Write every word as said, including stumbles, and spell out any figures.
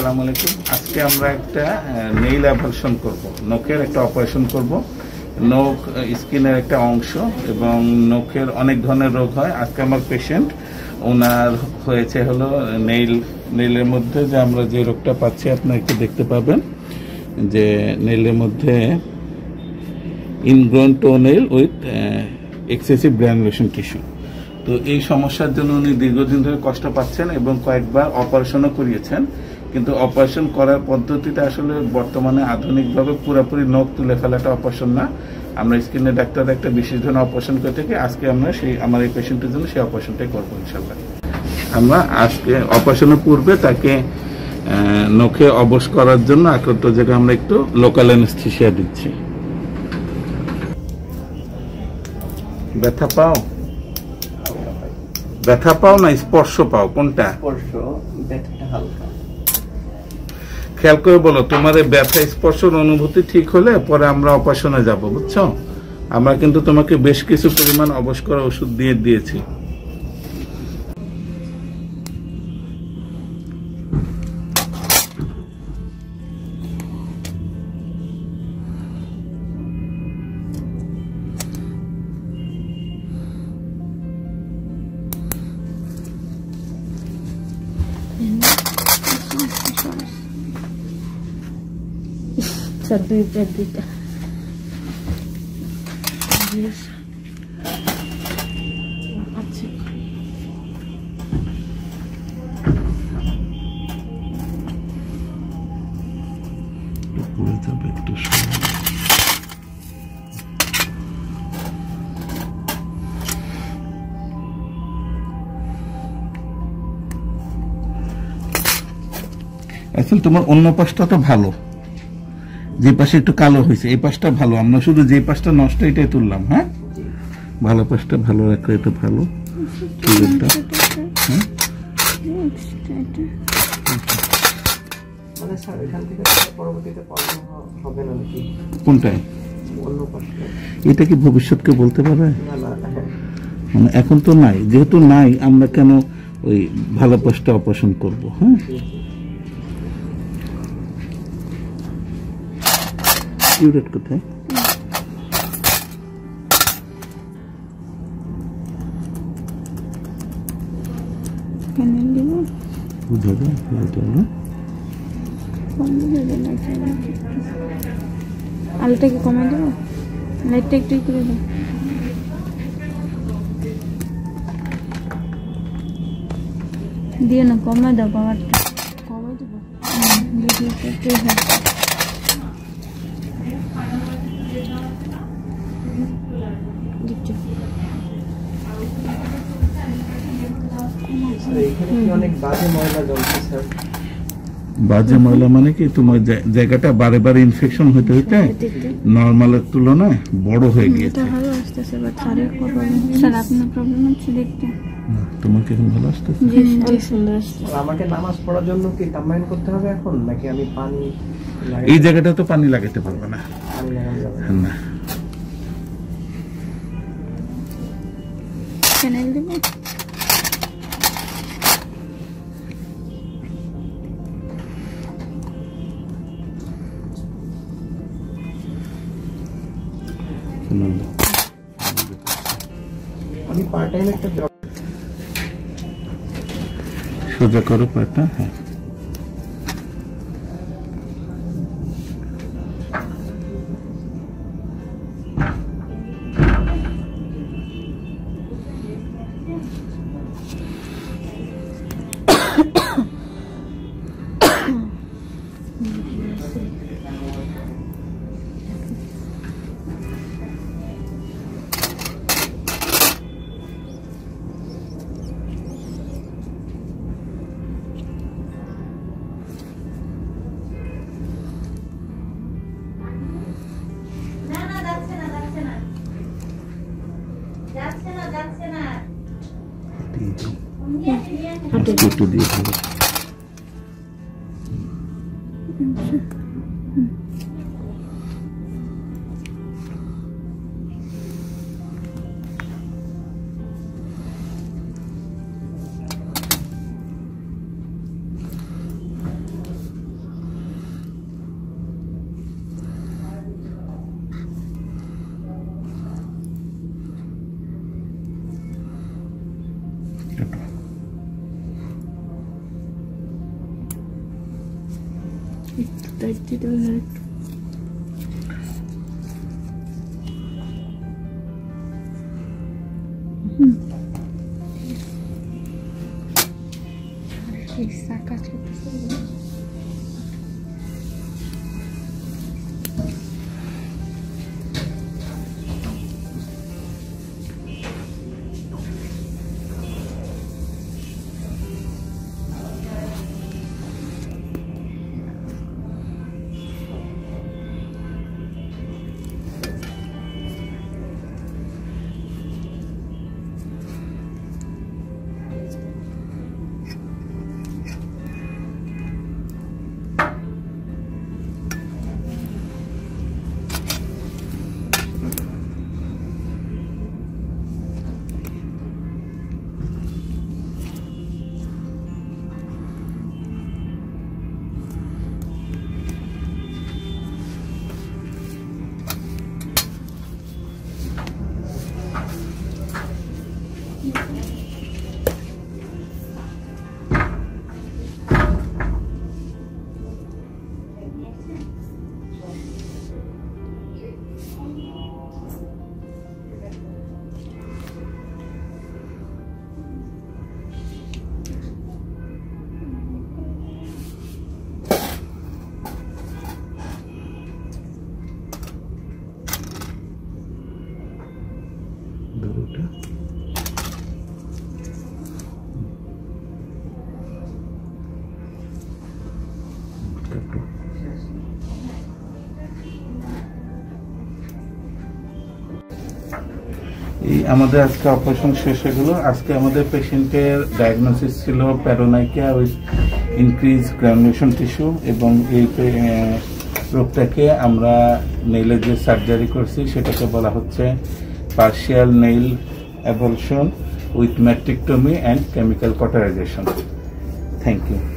আসসালামু আলাইকুম। আজকে আমরা একটা নেইল অপারেশন করব, নখের একটা অপারেশন করব। নখ স্কিনের একটা অংশ এবং নখের অনেক ধরনের রোগ হয়। আজকে আমার পেশেন্ট ওনার হয়েছে হলো নেইল নেইলের মধ্যে যে আমরা যে রোগটা পাচ্ছি আপনারা একটু দেখতে পাবেন যে নেইলের মধ্যে ingrown toenail with excessive granulation tissue. তো এই সমস্যার জন্য উনি দীর্ঘদিন ধরে কষ্ট পাচ্ছেন এবং কয়েকবার অপারেশনও করিয়েছেন, কিন্তু অপারেশন করার পদ্ধতিটা আসলে বর্তমানে আধুনিকভাবে পুরোপুরি নখ তুলে ফেলাটা অপারেশন না। আমরা স্কিনের ডাক্তার একটা বিশেষ ধরনের অপারেশন করে থাকি। আজকে আমরা সেই আমার এই পেশেন্টের জন্য সেই অপারেশনটাই করবো ইনশাল্লাহ। আমরা আজকে অপারেশনের পূর্বে তাকে নখে অবশ করার জন্য আক্রান্ত জায়গায় আমরা একটু লোকাল অ্যানেস্থেসিয়া দিচ্ছি। ব্যথা পাও ব্যথা পাও না স্পর্শ পাও? কোনটা? স্পর্শ, ব্যথাটা হালকা। খেয়াল করে বলো, তোমার এই ব্যথা স্পর্শের অনুভূতি ঠিক হলে পরে আমরা অপারেশনে যাব, বুঝছো? আমরা কিন্তু তোমাকে বেশ কিছু পরিমাণ অবশ করা ওষুধ দিয়ে দিয়েছি। দুইটা দুইটা আচ্ছা একটু আসলে তোমার অন্য পাশটা তো ভালো, যে পাশে একটু কালো হয়েছে এই পাশটা ভালো। আমরা শুধু যে পাশটা নষ্ট এটাই তুললাম। হ্যাঁ, ভালো পাশটা ভালো রাখলে এটা ভালো। কোনটাই? এটা কি ভবিষ্যৎকে বলতে পারে? মানে এখন তো নাই, যেহেতু নাই আমরা কেন ওই ভালো পাশটা অপারেশন করবো? হ্যাঁ, ইউরেট কোথায়? আলুটা কি কমাই দেবো? লাইটটা একটু করে দাও। দিয়ে না, কমাই দাও পাওয়ারটা। কমাই দেবো একটু। বাজে ময়লা মানে কি, তোমার জায়গাটা বারে বারে ইনফেকশন হইতে হইতে নর্মালের তুলনায় বড় হয়ে গিয়েছে। তোমার কি এখন ভালো আসতেছে? আমাকে নামাজ পড়ার জন্য কি তামাইন করতে হবে এখন, নাকি আমি পানি? এই জায়গাটা তো পানি লাগাতে পারবে না। না, ফেনাইল দেব। আমি পার্ট টাইম একটা জব। সোজা করো পাটা। হ্যাঁ, একটু দিয়ে ভালো। একটু টাইট দিতে হবে একটু। কাজ করতেছে এই আমাদের আজকে অপারেশন শেষ হয়ে গেল। আজকে আমাদের পেশেন্টের ডায়াগনোসিস ছিল paronychia with increase granulation tissue, এবং এই রোগটাকে আমরা নেইলের যে সার্জারি করছি সেটাকে বলা হচ্ছে partial nail ablation with matricectomy and chemical cauterisation. Thank you.